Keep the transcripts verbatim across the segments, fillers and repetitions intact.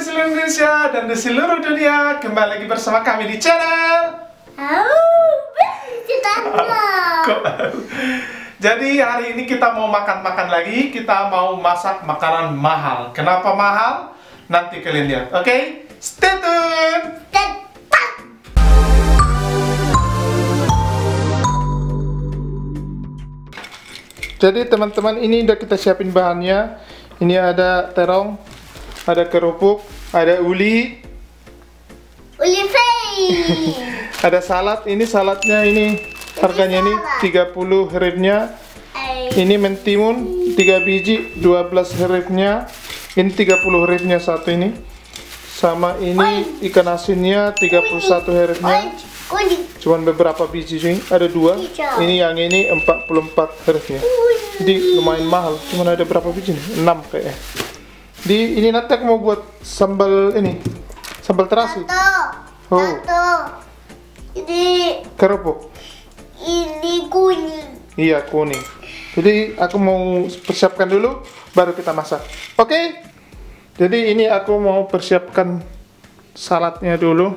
seluruh Indonesia dan di seluruh dunia, kembali lagi bersama kami di channel Jadi hari ini kita mau makan-makan lagi. Kita mau masak makanan mahal. Kenapa mahal? Nanti kalian lihat. Oke, okay? Stay tune. Jadi teman-teman, ini udah kita siapin bahannya. Ini ada terong, ada kerupuk, ada uli, uli fei. Ada salad. Ini saladnya ini harganya ini tiga puluh ribunya. Ini mentimun tiga biji dua belas ribunya. Ini tiga puluh ribunya satu ini. Sama ini ikan asinnya tiga puluh satu ribunya. Cuman beberapa biji sih, ada dua. Ini yang ini empat puluh empat ribunya. Jadi lumayan mahal. Cuman ada berapa biji nih? enam kayaknya. Di ini nanti aku mau buat sambal ini, sambal terasi. Tato, oh. Tato. Ini kerupuk. Ini kuning. Iya, kuning. Jadi aku mau persiapkan dulu, baru kita masak. Oke? Okay? Jadi ini aku mau persiapkan saladnya dulu.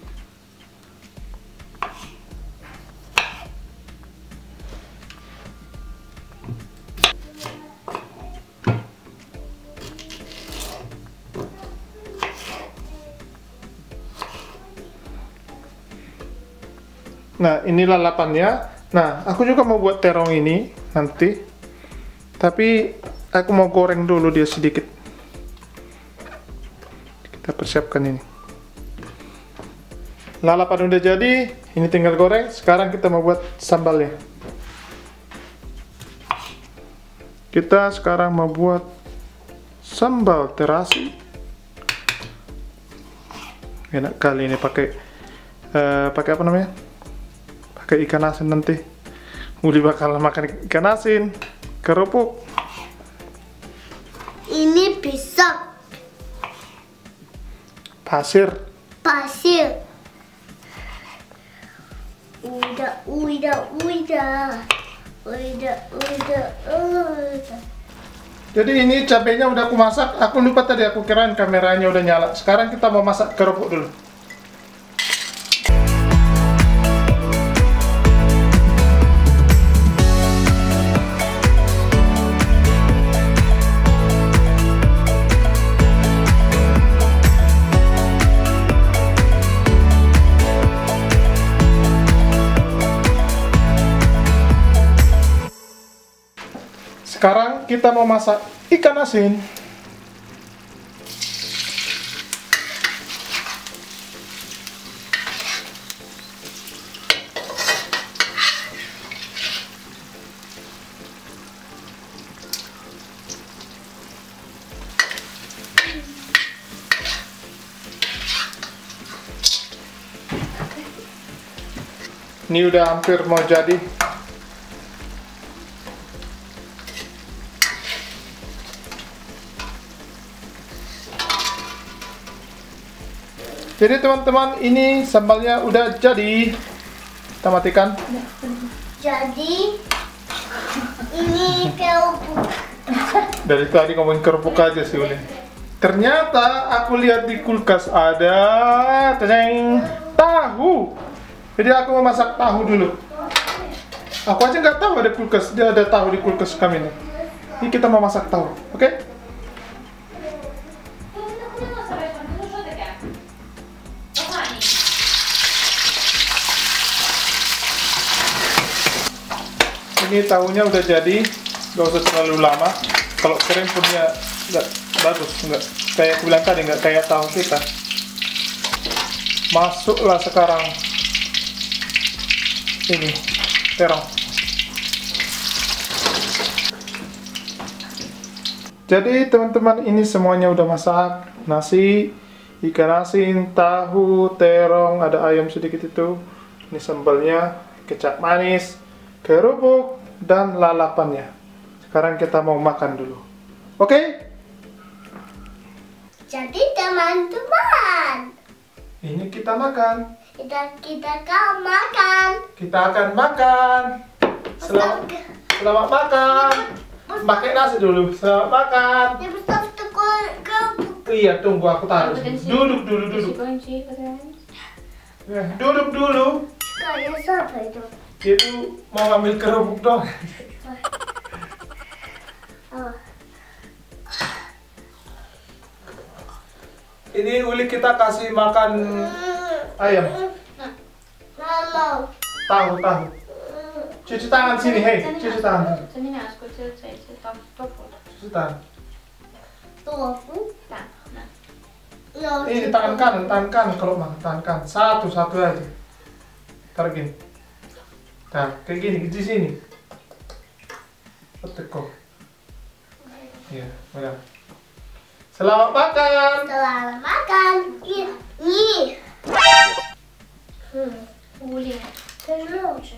Nah, ini lalapannya. Nah, aku juga mau buat terong ini nanti. Tapi aku mau goreng dulu dia sedikit. Kita persiapkan ini. Lalapan udah jadi, ini tinggal goreng. Sekarang kita mau buat sambalnya. Kita sekarang mau buat sambal terasi. Enak kali ini pakai uh, pakai apa namanya? Pakai ikan asin nanti. Uli bakal makan ikan asin, kerupuk. Ini pisang. Pasir. Pasir. Udah, udah, udah. Udah, udah, udah. Jadi ini cabenya udah aku masak. Aku lupa tadi, aku kirain kameranya udah nyala. Sekarang kita mau masak kerupuk dulu. Sekarang kita mau masak ikan asin. Ini udah hampir mau jadi. Jadi teman-teman, ini sambalnya udah jadi. Kita matikan. Jadi ini kerupuk. Dari tadi ngomongin kerupuk aja sih Uli. Ternyata aku lihat di kulkas ada teng tahu. Jadi aku mau masak tahu dulu. Aku aja nggak tahu ada kulkas. Dia ada tahu di kulkas kami nih. Ini kita mau masak tahu, oke? Okay? Ini tahunya udah jadi, gak usah terlalu lama. Kalau kering punya nggak bagus, nggak kayak aku bilang tadi, nggak kayak tahu kita. Masuklah sekarang ini terong. Jadi teman-teman, ini semuanya udah masak. Nasi, ikan asin, tahu, terong, ada ayam sedikit itu. Ini sambalnya, kecap manis, kerupuk, dan lalapannya. Sekarang kita mau makan dulu. Oke? Okay? Jadi teman-teman, ini kita makan. Kita kita akan makan. Kita akan makan. Selamat, selamat makan. Pakai nasi dulu. Selamat makan. Ya, betul-betul kerupuk Iya, tunggu aku taruh. Aku dan sini. Duduk dulu, Kasih duduk. kunci, kan? Ya, duduk dulu. Kayak siapa itu? Dia tuh mau ngambil kerupuk dong. Oh. Ini Uli kita kasih makan ayam. Mama. Tahu, tahu. Cuci tangan sini, hei. Cuci tangan. Sini nih, aku cuci, cuci tangan. Cuci tangan. Tuh aku. Nah, nah. No, Ini tangan kanan, tangan kanan kalau makan tangan kanan. Satu, satu aja. Taruh gini. Nah, kayak gini, di sini. Tekuk. Iya, udah. Selamat makan. Selamat makan. Ih, ih. Hmm. Uli. Terus.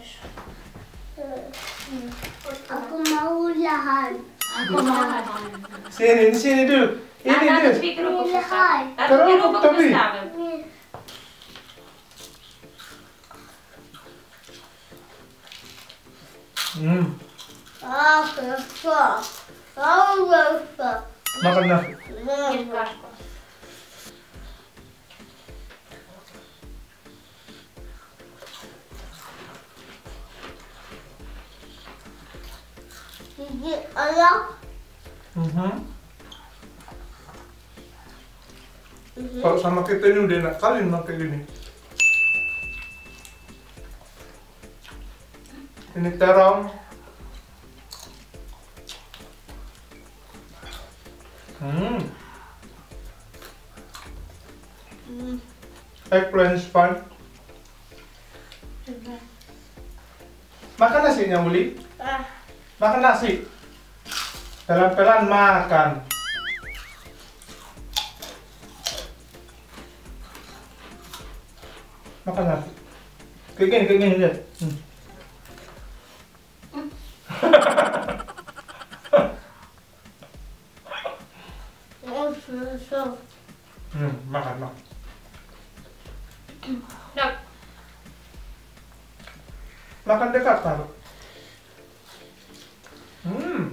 Hmm. Aku mau lahan. Aku mau makan. Sini, di sini dulu. Ini Nah, dulu. tapi kerupuk Ini hai. Tapi Kerupuk kerupuk tapi. Gustavo. Nih. Hmm, Ah, kesel. Ah, kesel. makan nasi. Ini karko. Gigi anak. Mhm. Kalau sama kita ini udah enak kali pakai gini. Ini terong. Hmm. Hmm. Eggplant sponge. Makan nasinya, Uli. Ah, Makan nasi. Pelan-pelan makan. Makan nasi. Kayak gini, kayak gini lihat. Hmm. oh, kesel. Hmm, makan, makan. Dok, Makan dekat taruh. Hmm.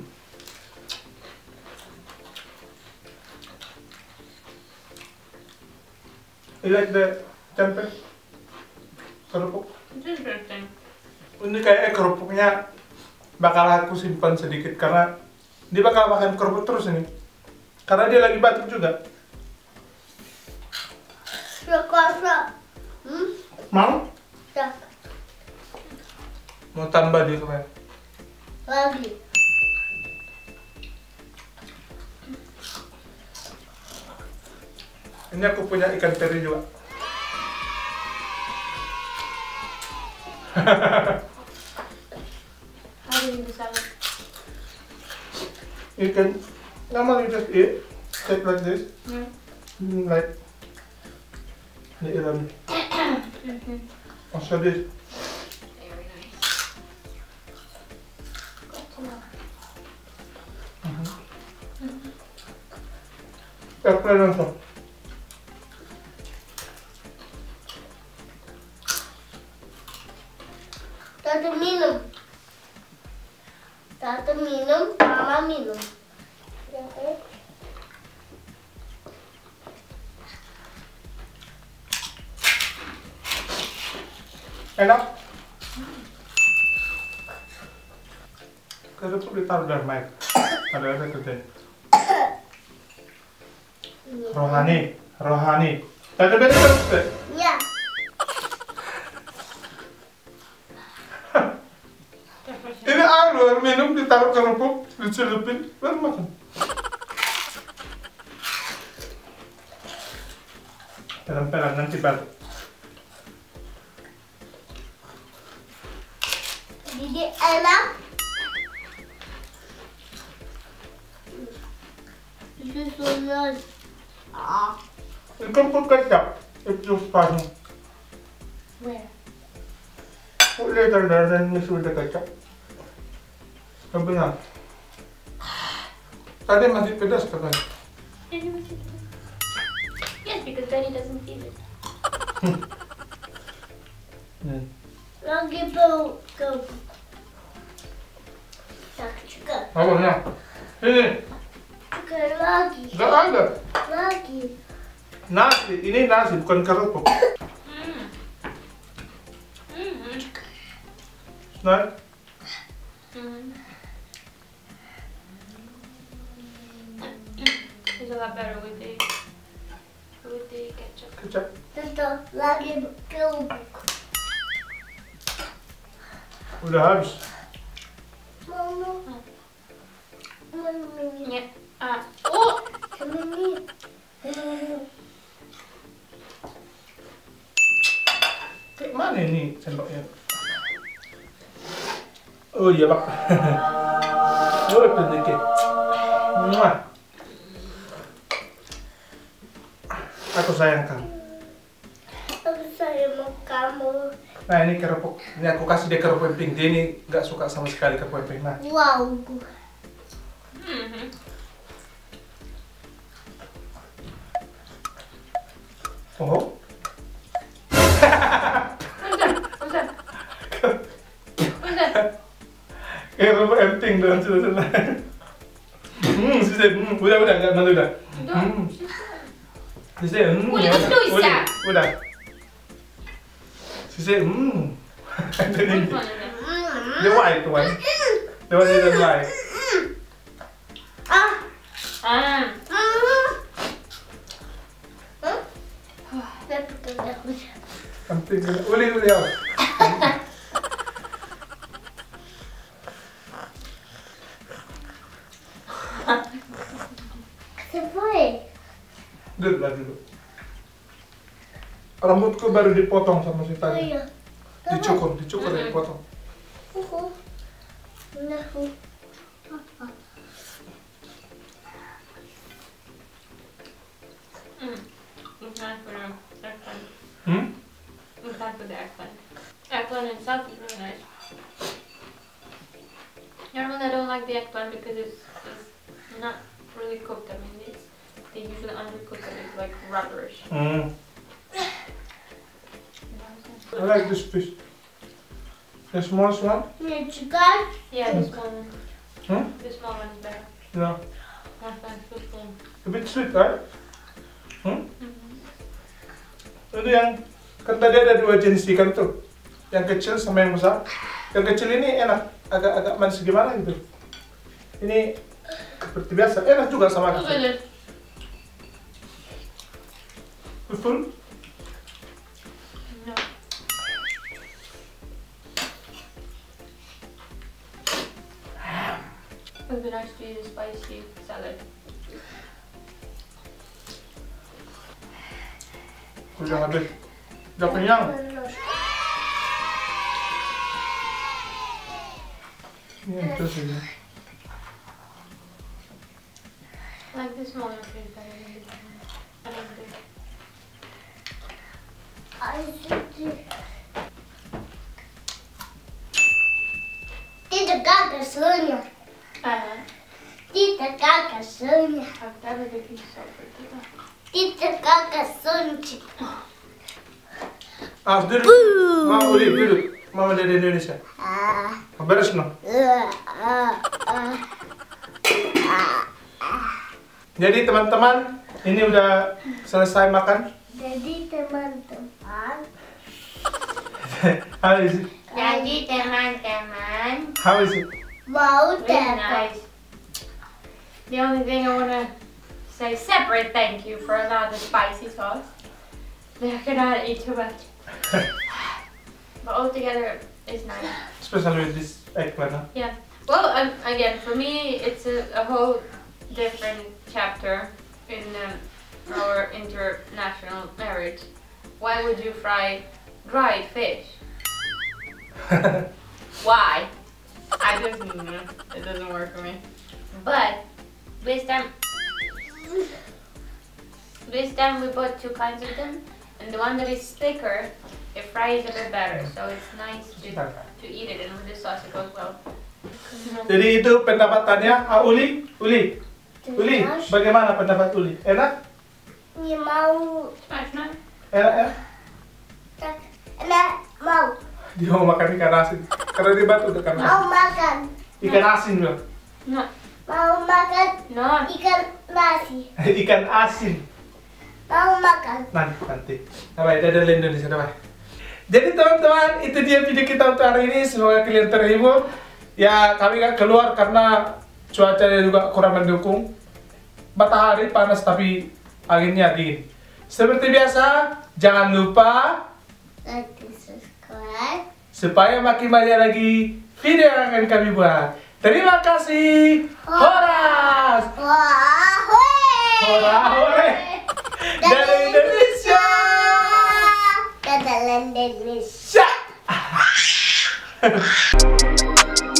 You like the tempe? Kerupuk? itu interesting. Ini kayak kerupuknya bakal aku simpan sedikit karena dia bakal makan kerupuk terus ini. Karena dia lagi batuk juga. Sekasa. Hmm? Mau? Tak. Mau tambah dia kemarin. Lagi. Ini aku punya ikan teri juga. Hari ini salad. You can normally just eat, take like this, Hmm. mm, like the Iran. Mhm. Also this. Very nice. Gott to know. Airplane also. Tata minum. Tata minum, mama minum. Ya, eh. Enak. Kerupuk ditaruh dalam mic. Ada apa kerjanya? Rohani, rohani. Ada beda kerupuk. Ya. Ini air air minum ditaruh kerupuk, dicelupin, baru makan. Pelan-pelan nanti batuk. Jadi enak. This is so nice. Ah. You can put ketchup if you spicy. Where? Put later there, then mix with the ketchup. Sabi na. Tadi masih pedas katanya. Yes, because Benny doesn't feel it. Hmm. Lagi bau kau. Tak juga. Apa na? Ini, Juga lagi. gak ada. Lagi. lagi. Nasi, ini nasi bukan kerupuk. Mm. Mm. Nah, Mm. It's a lot better with the with the ketchup. kecap. Tentu lagi kerupuk. Udah habis. Mama. Mama. Yeah. Ah. Oh. Mama. Kayak mana ini sendoknya? Oh iya pak. Oh itu dikit. Muah. Aku sayang kamu. Aku sayang kamu. Nah ini kerupuk. Ini aku kasih dia kerupuk emping. Dia ini nggak suka sama sekali kerupuk emping. Nah. Wow. Mm-hmm. Oh. What's that? What's that? What's that? Kerupuk emping dengan sudah. Hmm, sudah. Hmm, udah udah nggak nanti udah. Hmm. Sisi, hmm, Uli, ya what's udah. doing Uli, that? udah. Sisi, hmm. Which one is it? The white one. The one you don't like. Ah. Ah. Emping. Uli, uli, ya. Sesuai. Duduk lah dulu. Rambutku baru dipotong sama si Oh tadi. iya. Dicukur, dicukur dan dipotong. Uhu. Uhu. Mm. It's nice for the eggplant. Hmm? It's nice for the eggplant. Eggplant itself is really nice. Normally I don't like the eggplant because it's, it's not really cooked. I mean, it's, they usually undercook it. It's like rubberish. Hmm. I like this fish. The smallest one? Ini juga. Yeah, this one. Hmm? This small one is better. Yeah. That's nice. This one. A bit sweet, right? Hmm? Mm-hmm. Itu yang kan tadi ada dua jenis ikan tuh, yang kecil sama yang besar. Yang kecil ini enak, agak-agak manis gimana gitu. Ini seperti biasa, enak juga sama Look kecil. at it. Betul? No. It would be nice to eat a spicy salad. Udah habis. Udah kenyang. Ini terus ini. Like this smaller fish better than this one. I like this. Tidak kakak sunya. Uh-huh. Tidak kakak sunya. I've never been sulfur to that. Tidak kakak sunya. Ah, duduk. Mau Uli, duduk. Mama dari Indonesia. Ah. Beres no? Ah. Ah. Ah. Jadi teman-teman, ini udah selesai makan. Jadi teman-teman. How is it? Jadi teman-teman, How is it? Mau really dapat. nice. The only thing I want to say separate thank you for a lot of spicy sauce. I cannot eat too much. But altogether, it's nice. Especially with this eggplant. Huh? Yeah. Well, um, again, for me, it's a, a whole different chapter in um, our international marriage. Why would you fry dried fish? Why? I just, mm, it doesn't work for me. But this time, this time we bought two kinds of them, and the one that is thicker, it fries a bit better, so it's nice to, to eat it, and with the sauce it goes well. Jadi itu pendapatannya. Ah, Uli, Uli, Uli, bagaimana pendapat Uli? Enak? Ini mau. Nice, nice. Enak ya? Tak. Enak. Mau. Dia mau makan ikan asin. Karena dia batu udah kan. Mau makan. Ikan asin loh. No, Mau makan no. ikan nasi. Ikan asin. Mau makan. Nanti, nanti. Bye, dadah Indonesia, bye. Jadi teman-teman, itu dia video kita untuk hari ini. Semoga kalian terhibur. Ya, kami kan keluar karena cuacanya juga kurang mendukung. Matahari panas tapi anginnya dingin. Seperti biasa, jangan lupa Like and subscribe. supaya makin banyak lagi video yang akan kami buat. Terima kasih. Horas. Wah, hore. Hora hore. Dari Indonesia. Dadah Indonesia. Sya.